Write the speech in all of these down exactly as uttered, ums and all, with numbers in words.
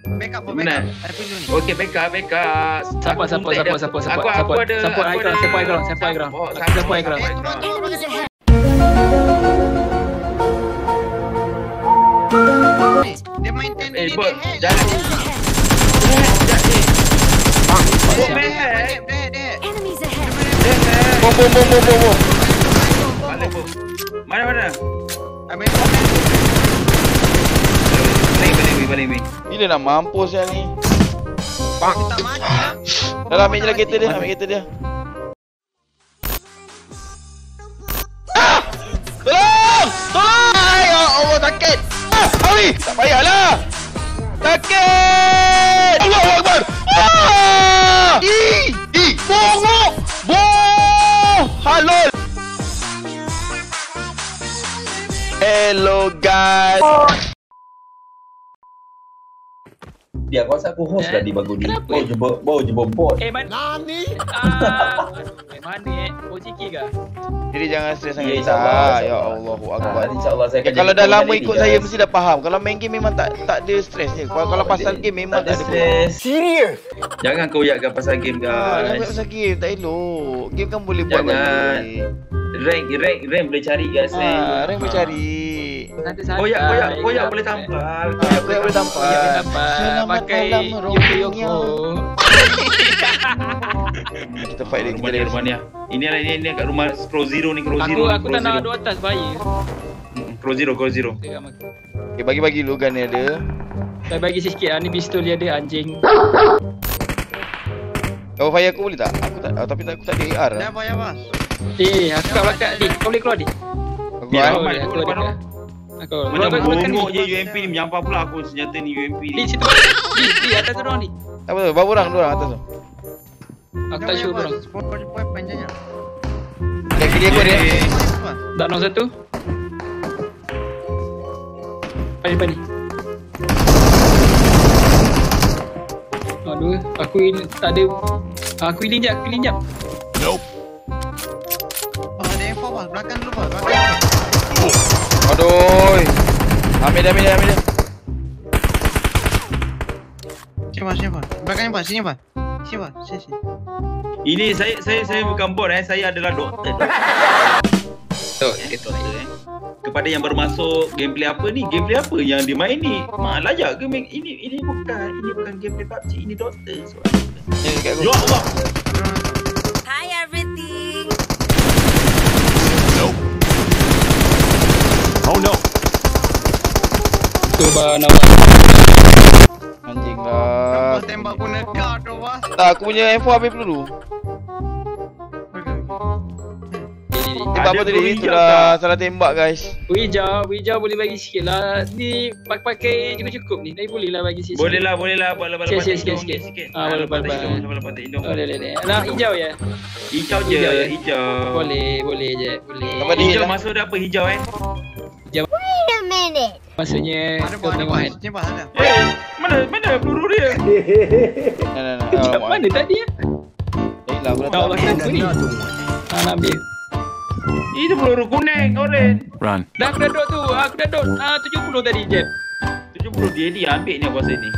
Backup, Benar. Okey, backup, backup. Support, support, support, support, support, support. Support high ground, support high ground, support high ground. Support high ground. Dia main ten Eh, dia bot, hack. jangan. Dia hack, dia dia. Bom bom bom bom bom bom. Mana mana? Habis komen. Balik balik balik balik. Gila nak mampus yang ni. Bang, tak mati lah. Dah lah, ambil je lah kereta dia, ambil kereta dia. Ah! Tolong! Tolong! Ya Allah, sakit! Ah, Awi! Tak payahlah! Sakit! Allahu Akbar! Ah! Ih! Ih! Bongok! Bong! Halol! Hello guys! Dia kau rasa aku host Eh, dah di bagu ni. kenapa? Bau je bo- bau je bobot. Eh, man. Nani? Ah, eh, mana eh? O G K ke? Jadi jangan stres sangat Ya, kita. insyaAllah, Ya insyaAllah. Allahu Ah, Akbar. InsyaAllah saya Ya, akan kalau jadi dah lama kawan ikut jadi, saya guys. mesti dah faham. Kalau main game memang tak tak ada stres ni. Kalau kalau pasal game memang tak ada tak ada. stres. Serius? Jangan kau yakkan pasal game Ah, jangan guys. pasal game tak elok. Game kan boleh buat Jangan. balik. Rank rank rank boleh cari guys. Ah, orang boleh cari. Santai-santai. Koyak koyak koyak boleh tampal. Ah, Koyak boleh tampal. Koyak boleh tampal. Selamat Pakai malam, Yoko-Yoko. Kita fight dia, kita Rumah ni dia. rumah ni. Ini lah ini ni kat rumah Crow Zero ni Crow Aku Zero. aku tak nak duduk atas bahaya. Mm, Crow Zero Crow Zero. Okay, bagi-bagi dulu gun ni ada. Saya bagi sikit ah, ni pistol dia ada anjing. Kau fire aku boleh tak? Aku tak, oh, tapi tak, aku tak ada A R Dah lah. apa ya, Bas? Eh, aku kat belakang ni. Kau boleh keluar ni. Aku Ni kan? Aku Ahmad, boleh, aku depan boleh. tu. Aku. Macam Kau belakang bongok ni. je U M P ni menyampah pula aku senjata ni U M P Di ni. situ. Di di atas tu ni. Tak apa, berapa orang? Dua orang atas tu. Aku tak sure bro. Poin panjangnya. Kat kiri aku dia. Tak knock satu. Depan depan ni. Aduh, aku ini tak ada. Aku healing jap, aku healing jap. Oh, ada info, Bas. Belakang dulu, Bas. Belakang. Aduh. Ambil dia, ambil dia, ambil dia. Sini, Bas, sini, Bas. Belakang ni, Bas. Sini, Bas. Sini, Bas. Sini, sini. Ini saya saya saya bukan bot eh, saya adalah doktor. Oh, Eh, doktor eh. Kepada yang baru masuk, gameplay apa ni? Gameplay apa yang dia main ni? Mak layak ke main ini ini bukan ini bukan gameplay P U B G, ini doktor. Ni dekat aku. Ya Allah. Hi everything. Oh no. Cuba nawak. Anjing lah. Bas tembak pun dekat tu, Bas. Tak, aku punya M four habis peluru. Tembak apa Ada tadi? peluru Itu hijau dah salah tembak guys. Wijau, Wijau boleh bagi sikit lah. Ni pakai cukup-cukup ni. Tapi boleh lah bagi sikit. Boleh lah, boleh lah buat lepas Sikit, lepas sikit, sikit, sikit. Ah, boleh, lepas boleh, hidung, boleh. lepas lepas hidung. Oh, boleh, boleh. Nak hijau ya? Hijau je, Hijau ya? hijau. Boleh, boleh je. Boleh. Apa dia? Hijau maksud dia apa hijau eh? Wait a minute. Maksudnya Ada, kau Bas. Ada, tengok Bas. kan. Sini, Bas. Ada. Eh, mana mana peluru dia? Nah, nah, nah. Sekejap, Ah, mana tadi ya? Eh, lah, aku dah Tak tahu. Allah, kenapa ni? Ah, nak ambil. Itu peluru kuning, oren. Run. Dah aku dah dot tu. Aku dah dot. Ah, tujuh puluh tadi je. tujuh puluh dia dia ambil ni aku rasa ni.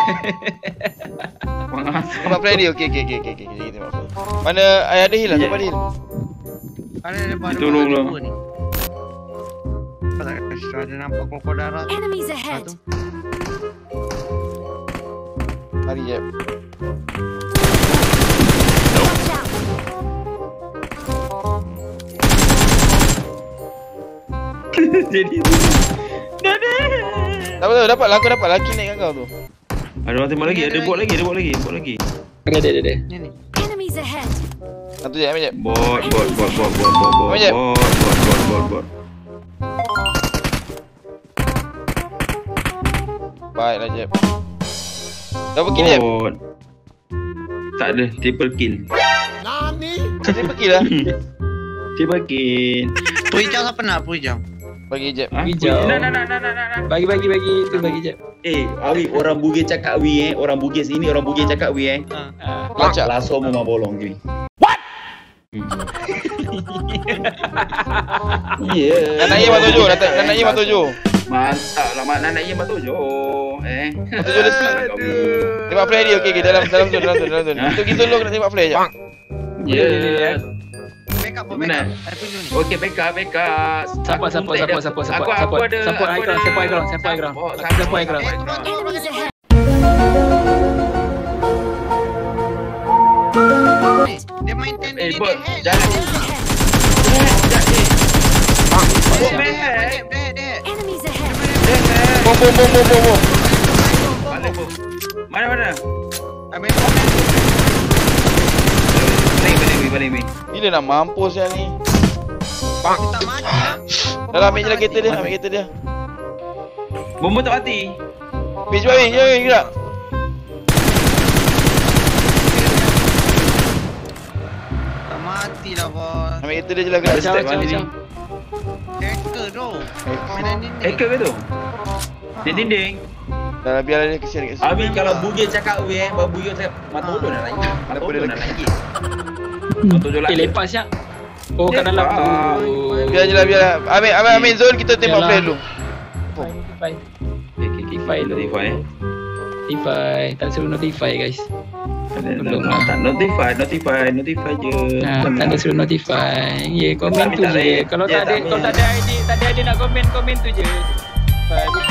Mengasah. Nampak play dia. Okey, okey, okey, okey, okey. Kita tengok play. Mana eh, ada heal lah, siapa ada heal? Ada, ada, Bas. Itu dulu. Dua ni. Apa tak kasi ada nampak kokok darah. Enemies ahead. Satu. Mari jap. Watch out. Jadi Tak apa, dapat lah, aku dapat lah kill naik kat kau tu. ada orang tembak lagi, ada bot lagi, ada bot lagi, bot lagi. Ada, ada, ada. Ni ni. Enemies ahead. Satu je, ambil jap. Bot, bot, bot, bot, bot, bot, bot, Apa je? bot, bot, bot, bot, bot. Baiklah jap. Berapa kill jap? Bot. Tak ada, triple kill. Saya pergi lah. Triple kill. Pui hijau siapa nak? Pui hijau. Bagi jap. Ha? Hijau. Nah, nah, nah, nah, nah, nah. Bagi, bagi, bagi. Tu bagi je. Eh, Awi, orang Bugis cakap Awi eh. Orang Bugis ini orang Bugis cakap Awi eh. Ah. Lacak. Langsung memang bolong gini. Dan naik mat tujuh, dan naik mat tujuh. Mantap lah mak nak ye Matojo. Eh. Matojo lesi. Tembak flare dia. Okey okey dalam dalam zone dalam zone dalam zone. Kita kita dulu nak tembak flare jap. Ya. Backup apa Mana? backup? Aku dulu ni. Okey backup backup. Siapa siapa siapa siapa siapa Aku aku ada siapa aku Aikron ada- siapa Aikron siapa Aikron Support, siapa support, Aikron support. Enemies ahead. Dia main ten Eh, minit bot, head. jangan. Enemies ahead. Oh, man. Dia dia. Enemies ahead. Bom bom bom bom bom bom. Balik bom. Mana mana? Ambil Balik balik balik balik balik. Gila nak mampus yang ni. tak mati lah. Dah lah ambil je lah kereta dia, ambil kereta dia. Bom tak mati. Ambil cepat ambil, cepat ambil gerak. Tak mati lah bos. Ambil kereta dia je lah gerak. Macam Step macam balik ni. macam Hacker tu. Mainan ni. Hacker ke tu? Dia dinding. Dah lah biarlah dia kesian kat sini. Abi kalau Bugil cakap we eh, baru Bugil cakap Matojo nak naik. Matojo nak naik. Matojo lah. eh lepas ya oh kat dalam tu Biar je lah biar lah. Ambil ambil ambil zone kita tembak Yalah. flare dulu. notify Okay, okay, okay. Notify dulu. Notify eh. notify tak suruh notify guys Belum lah. Tak notify, notify, notify je. Nah, tak ada suruh notify. Ya, komen Tak tu minta je. lain. Kalau Dia tak ada tak kalau minta. tak ada I D, tak ada I D nak komen, komen tu je. Notify.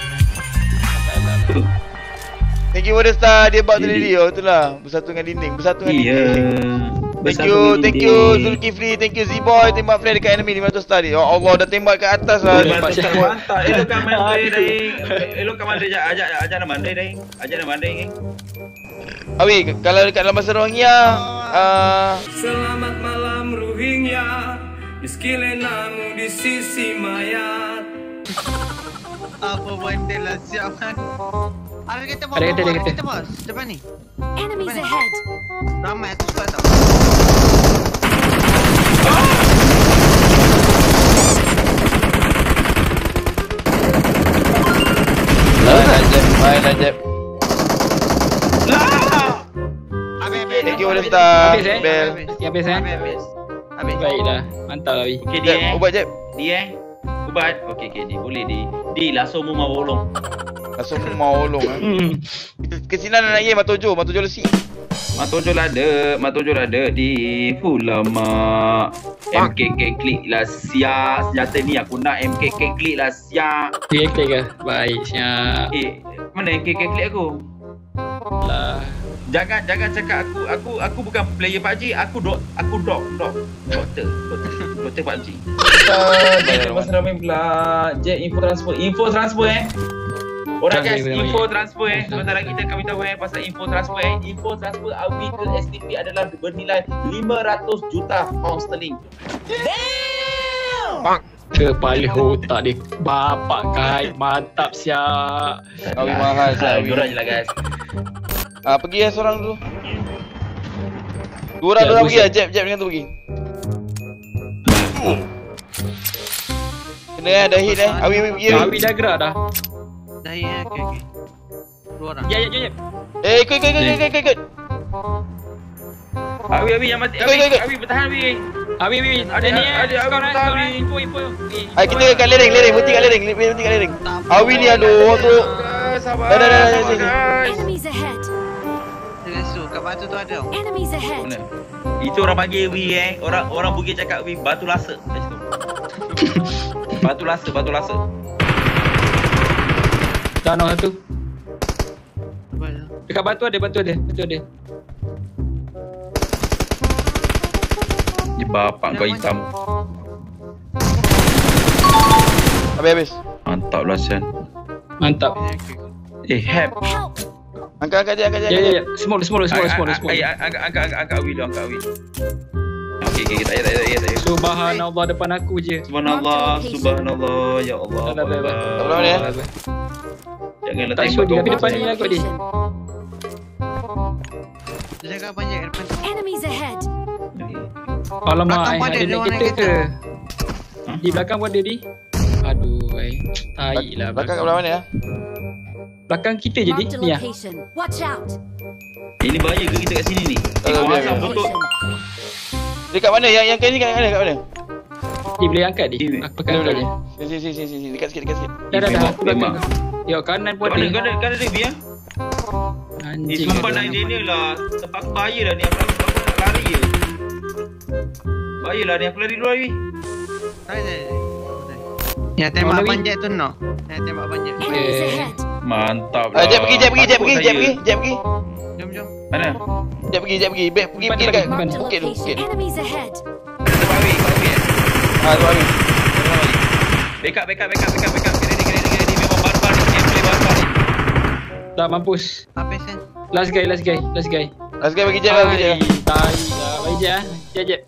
Thank you for the star. Dia bug tadi dia. Itulah. Bersatu dengan dinding. Bersatu dengan Iya. dinding. Thank Bersatu you, dengan thank dinding. you Zulkifli, thank you Z-Boy tembak flare dekat enemy lima ratus star dia. Ya Allah dah tembak kat atas lah. Boleh bantu tak mantap. Elokkan mandai daing. Elokkan mandai ajak ajak ajak nak mandai daing. Ajak nak mandai eh. Awi, kalau dekat dalam bahasa Rohingya, uh, Selamat malam Rohingya, meski lenamu di sisi mayat. Apa benda lah siap kan. Ada kita bos. Ada kereta, ada Ada kereta. kita bos. Depan ni. Enemies ahead. Ramai aku suka tau. main Najib, main Najib. Habis habis. Thank you for the star. Habis eh? Bell. Okey, habis eh? Habis habis. Habis. Baiklah. Mantap lah, Wi. Okey dia Jeb, eh. ubat Jeb. Dia eh. Ubat. Okey okey dia boleh dia. Dia langsung mau bolong. Langsung mau tolong eh. Hmm. Ke sini nak naik Matojo, Matojo lesi. Matojo lah ada, Matojo lah ada di Fulama. M K K klik lah siap. Senjata ni aku nak M K K klik lah siap. Dia klik ke? Baik, siap. Eh, mana M K K klik aku? Lah. Jangan jangan cakap aku aku aku bukan player P U B G, aku dok aku dok dok doktor doktor doktor P U B G. Jangan pasal ramai pula. Jet info transfer, info transfer eh. Orang Transfer, guys, transfer, info transfer. transfer eh. Sebentar lagi kita akan beritahu eh pasal info transfer eh. Info transfer Awi ke S T P adalah bernilai lima ratus juta pound sterling. Kepala otak dia. Bapak kai. Mantap, siap. Awi mahal saya. Awi. Dorang je lah guys. Ah, pergi lah seorang dulu. Dua orang, Ya, dua orang aku pergi lah. siap. Jeb, Jeb dengan tu pergi. Kena eh, dah hit eh. Awi, Awi pergi. Awi dah gerak dah. Dah ya, okey okey. Dua orang. Ya, ya, ya, ya. Eh, ikut, ikut, ikut, ikut, ikut, ikut. Awi Awi yang mati. Ikut, Awi ikut, ikut. Awi bertahan Awi. Awi, Awi. Ada- Ada ni ada- ada eh. Skor Awi eh, bertahan, skor eh. Awi. Info, info. Eh. Ah, kita kat lereng, lereng. Berhenti kat lereng. Berhenti kat lereng. Awi ni aduh, orang tu. Sabar. Dah, dah, dah, dah, sabar, dah, dah. guys. Enemies ahead. Dengan su kat batu tu ada. Enemies ahead. Mana? Itu orang bagi Wi eh. Orang orang Bugis cakap Wi batu lasa kat situ. Batu lasa, batu lasa. Dah nak satu. Apa tu? Dekat batu ada, batu ada. Batu ada. Ni bapak kau hitam. Habis, habis. Mantap lah Sian. Mantap. Eh, help. Help. Angkat, angkat je, angkat je. Ya, angkat ya, je. ya. Semua, semua, semua, semua, semua. Angkat, angkat, angkat, angkat, angkat Wi dulu, angkat Wi. Okey, okey, tak payah, tak payah, tak payah. Subhanallah depan aku je. Subhanallah, subhanallah, ya Allah. Tak, tak, tak, tak. Tak boleh, eh? Jangan Tak letak sure dia, batu tapi depan saya. ni lah kot dia. Dia cakap panjang kat depan tu. Enemies ahead. Alamak, Belakang eh, pun ada, ada dia naik orang kereta naik ke? Hmm? Di belakang pun ada di. Aduh, eh. Tai lah. Belakang kat belah mana ya? Belakang kita je di. Marked a Ni lah. location. Watch out. Ini bahaya ke kita kat sini ni? Tak, tak, Kawasan biar, biar. betul. Location. Dekat mana? Yang yang kali ni kat mana? Kat mana? Dia boleh angkat dia. Dia- Aku pakai angkat je. Sini sini sini sini dekat sikit dekat sikit. Dah dah dah. Memang- Aku belakang memang. kau. Tengok kanan pun Kat mana? ada. Kan ada, kan ada dia. Ni Anjing. sumpah ada nak orang. idea ni lah. Sebab aku bahaya lah ni. Aku rasa aku nak lari je. Bahaya lah ni. Aku lari dulu lagi. Ya tembak Mana, abang Wi? Jeb tu no. Ya tembak abang Jeb. Enemies Eh. ahead. Mantap Ah, Jeb pergi, Jeb pergi, Jeb pergi, Takut Jeb saya. pergi, Jeb pergi. Jom jom. Mana? Jeb pergi, Jeb pergi. Back pergi Depan, pergi depan, dekat depan. Marked a bukit tu, bukit. location. Enemies ahead. Tempat Awi, kat Awi eh. Ah, tu Awi. Backup, backup, backup, backup, backup. Kena ni, kena ni, kena ni. Memang barbar ni. Gameplay barbar ni. Dah mampus. Apa sen? Last guy, last guy, last guy. Last guy bagi Jeb lah, bagi Jeb. Tai dah. Bagi je ah. Jeb jeb.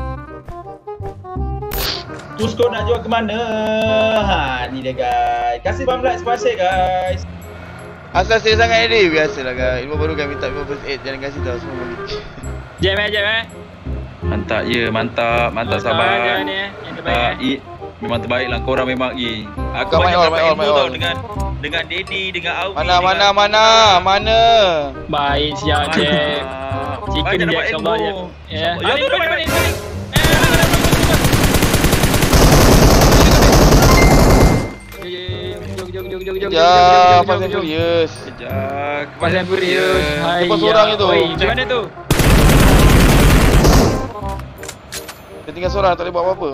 Terus kau nak jual ke mana? Ha, ni dia guys. Kasih bamlat sponsor guys. Asal saya sangat edit biasalah guys. Ilmu baru kan minta ilmu first aid, jangan kasih tahu semua balik. Jeb eh, jeb eh. Mantap ya, mantap, mantap sahabat. Dia ni eh. Yang terbaik Ah, eh. i, memang terbaik lah korang memang i. Aku Kau banyak main all, dapat main all, ilmu main tau all. dengan dengan Daddy, dengan Awi. Mana dengan mana mana mana. Baik siap Mantap. Jeb. Chicken Banyak Jeb dapat insyaAllah ilmu. Jeb. Ya. Ya, Balik, tu balik, dapat. balik, balik. Jom, jom, jom, jom, jom, Ya, jom, Fast jom, and jom. Furious. Kejap. Fast and Furious. Hai. Lepas orang itu. Oi, macam mana tu? Dia tinggal seorang, tak boleh buat apa-apa.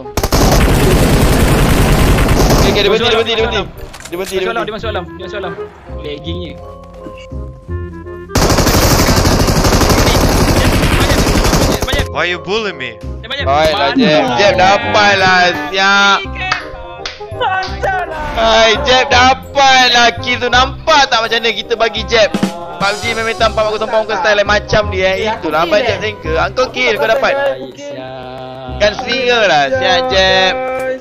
Okay, okay, dia berhenti, dia berhenti, dia berhenti. Dia berhenti, dia Dia masuk alam, berhenti. dia masuk alam, dia masuk alam. Laggingnya. Why you bully me? Baiklah Jeb, Jeb dapatlah siap. Hai Jeb dapatlah kill tu, nampak tak macam mana kita bagi Jeb. P U B G memang tanpa aku tumpang muka style lain macam dia. Itulah abang Jeb sengke. Angkau kill kau dapat. Baik, siap. Kan slinger lah siap Jeb.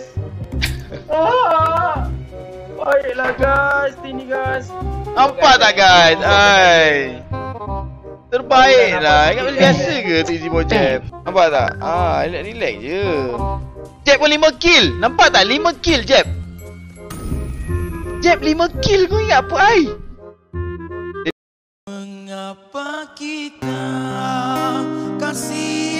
Ah, baiklah guys, sini guys. Nampak tak guys? Hai. Terbaik lah. Ingat macam biasa ke tu Easy Boy Jeb? Nampak tak? Ah, relax, relax je. Jeb pun lima kill. Nampak tak? lima kill Jeb. Jeb lima kill, kau ingat apa ai? Mengapa kita kasih